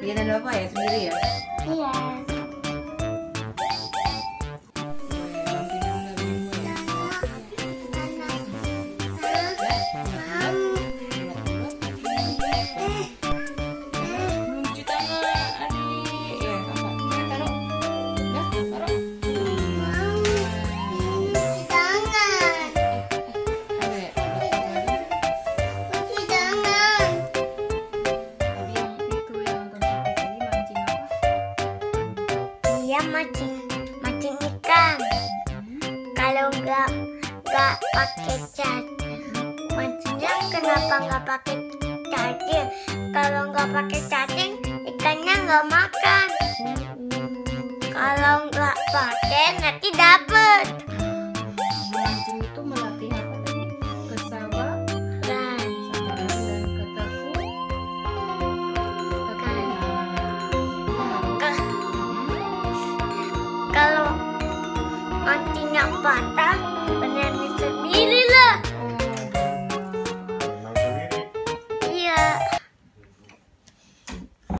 Dia dan bapak ya sendiri ya? Iya. Dia mancing ikan. Kalau nggak pakai cat, mancingnya kenapa nggak pakai cacing? Kalau nggak pakai cacing, ikannya nggak makan. Kalau nggak pakai nanti dapet. Mancing itu melatih apa tadi? Kesabaran Dan dan ketekunan. kalau mancingnya patah,